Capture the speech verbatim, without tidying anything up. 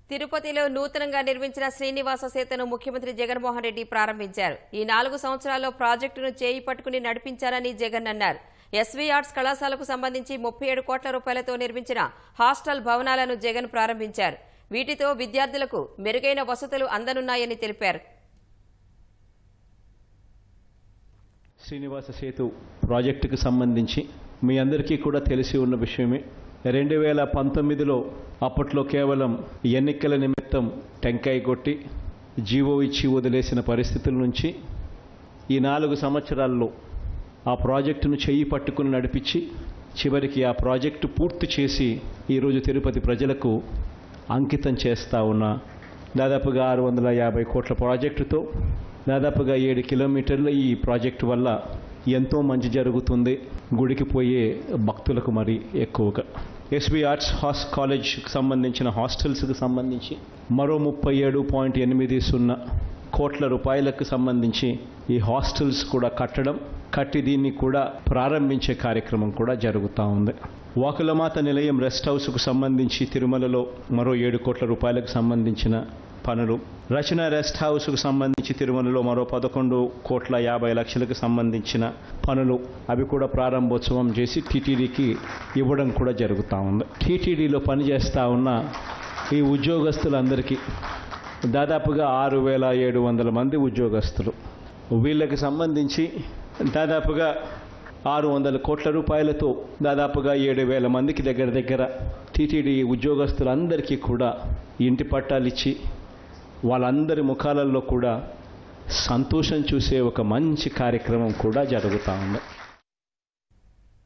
తిరుపతిలో నూతనంగా నిర్మించిన శ్రీనివాస సేతును ముఖ్యమంత్రి జగన్మోహన్ రెడ్డి ప్రారంభించారు. ఈ నాలుగు సంవత్సరాల్లో ప్రాజెక్టును చేయి పట్టుకుని నడిపించారని జగన్ అన్నారు. ఎస్వీ ఆర్ట్స్ కళాశాలకు సంబంధించి ముప్పై ఏడు కోట్ల రూపాయలతో నిర్మించిన హాస్టల్ భవనాలను జగన్ ప్రారంభించారు. వీటితో విద్యార్థులకు మెరుగైన వసతులు అందనున్నాయని తెలిపారు. శ్రీనివాస సేతు ప్రాజెక్టుకు సంబంధించి మీ అందరికీ కూడా తెలిసి ఉన్న విషయమే. రెండు వేల పంతొమ్మిదిలో అప్పట్లో కేవలం ఎన్నికల నిమిత్తం టెంకాయ కొట్టి జీవో ఇచ్చి వదిలేసిన పరిస్థితుల నుంచి ఈ నాలుగు సంవత్సరాల్లో ఆ ప్రాజెక్టును చెయ్యి పట్టుకుని నడిపించి చివరికి ఆ ప్రాజెక్టు పూర్తి చేసి ఈరోజు తిరుపతి ప్రజలకు అంకితం చేస్తూ ఉన్న దాదాపుగా ఆరు వందల యాభై కోట్ల ప్రాజెక్టుతో దాదాపుగా ఏడు కిలోమీటర్ల ఈ ప్రాజెక్టు వల్ల ఎంతో మంచి జరుగుతుంది గుడికి పోయే భక్తులకు మరి ఎక్కువగా. ఎస్బీ ఆర్ట్స్ హాస్ కాలేజ్కి సంబంధించిన హాస్టల్స్కి సంబంధించి మరో ముప్పై ఏడు పాయింట్ ఎనిమిది సున్నా కోట్ల రూపాయలకు సంబంధించి ఈ హాస్టల్స్ కూడా కట్టడం కట్టి దీన్ని కూడా ప్రారంభించే కార్యక్రమం కూడా జరుగుతూ ఉంది. వాకులమాత నిలయం రెస్ట్ హౌస్కు సంబంధించి తిరుమలలో మరో ఏడు కోట్ల రూపాయలకు సంబంధించిన పనులు, రచన రెస్ట్ హౌస్కు సంబంధించి తిరుమలలో మరో పదకొండు కోట్ల యాభై లక్షలకు సంబంధించిన పనులు అవి కూడా ప్రారంభోత్సవం చేసి టీటీడీకి ఇవ్వడం కూడా జరుగుతూ ఉంది. టీటీడీలో పనిచేస్తూ ఉన్న ఈ ఉద్యోగస్తులందరికీ దాదాపుగా ఆరు వేల ఏడు వందల మంది ఉద్యోగస్తులు, వీళ్ళకి సంబంధించి దాదాపుగా ఆరు వందల కోట్ల రూపాయలతో దాదాపుగా ఏడు వేల మందికి దగ్గర దగ్గర టీటీడీ ఉద్యోగస్తులందరికీ కూడా ఇంటి పట్టాలు ఇచ్చి వాళ్ళందరి ముఖాలలో కూడా సంతోషం చూసే ఒక మంచి కార్యక్రమం కూడా జరుగుతూ ఉంది.